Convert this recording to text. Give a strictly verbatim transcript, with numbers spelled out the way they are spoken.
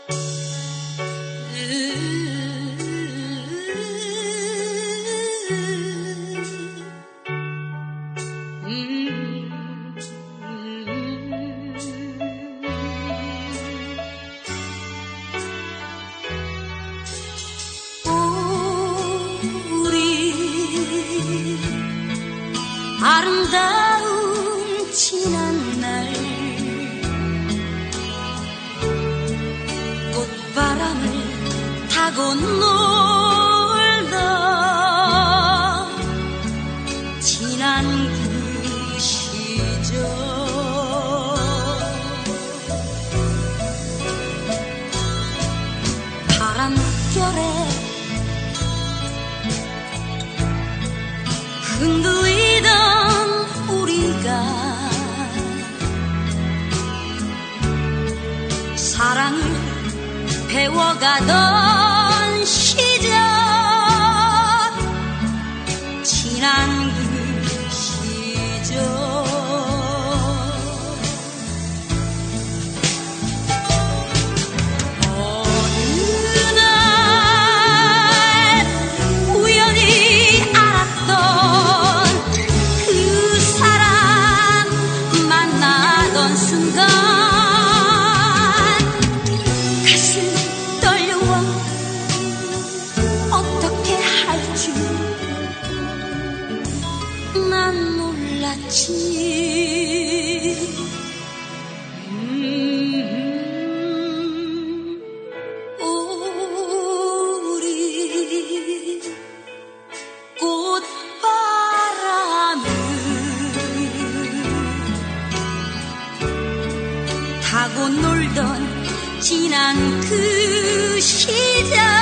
아름다운 지난날 꽃바람을 타고 놀다 지난 그 시절 바람결에 흔들리던 우리가 사랑을 배워가던 시절 지난 그 시절 어느 날 우연히 알았던 그 사람 만나던 순간 가슴이 떨려와 어떻게 할지 난 몰랐지. 음, 우리 꽃바람을 타고 놀던 지난 그 시절